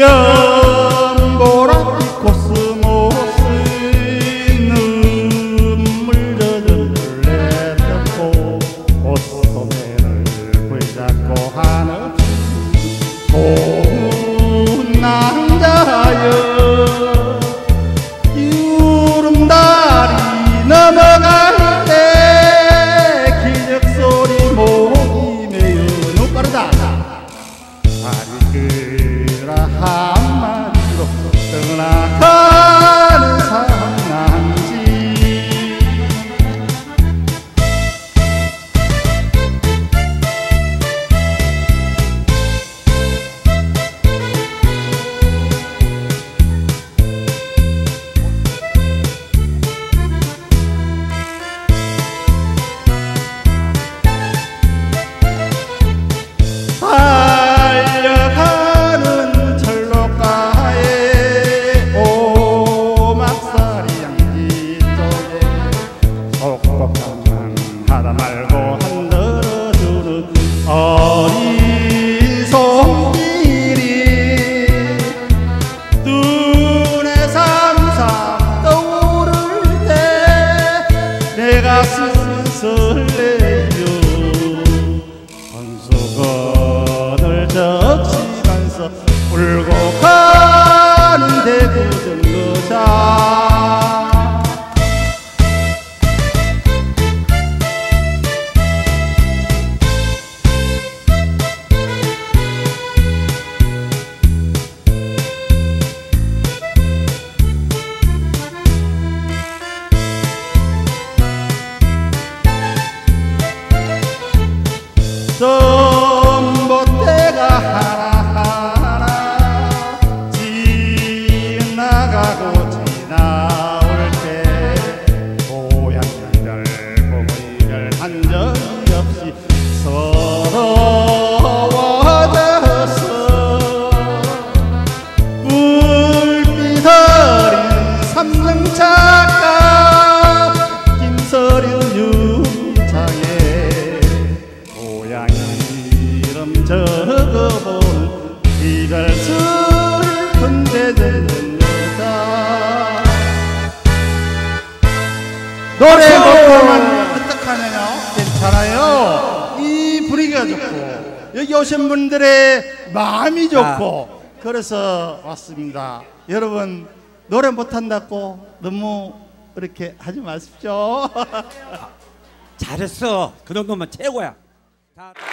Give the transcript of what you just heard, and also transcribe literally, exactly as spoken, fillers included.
연보라빛 코스모스 눈물 젖은 물레 뜯고 옷소매를 붙잡고 한없이 고운 남자여 유름다리 넘어갈 때 기적소리 목이 메여 눈가르다 다리끄라 한마디로 떠나가는 상남지 달려가는 철로가에 오막살이 양지 쪽에 속복함만 하다 말고 흔들어주는 어린 손길이 눈에 삼삼 떠오를 때 내 가슴은 설레요 한수건을 적시면서 울고 가는 대구 정거장 전봇대가 하나하나 지나가고 지나올 때 고향이별 고모이별 한 적이 없이 서러워져서 불빛 어린 삼성차가 김서류 유리창에 고향 이름 적어본 이별 슬픈 대대는 여자 노래 먹고만 어떡하냐요? 괜찮아요. 이 분위기가 좋고 여기 오신 분들의 마음이 좋고 그래서 왔습니다. 여러분 노래 못한다고 너무 그렇게 하지 마십시오. 잘했어. 그 정도면 최고야. 다...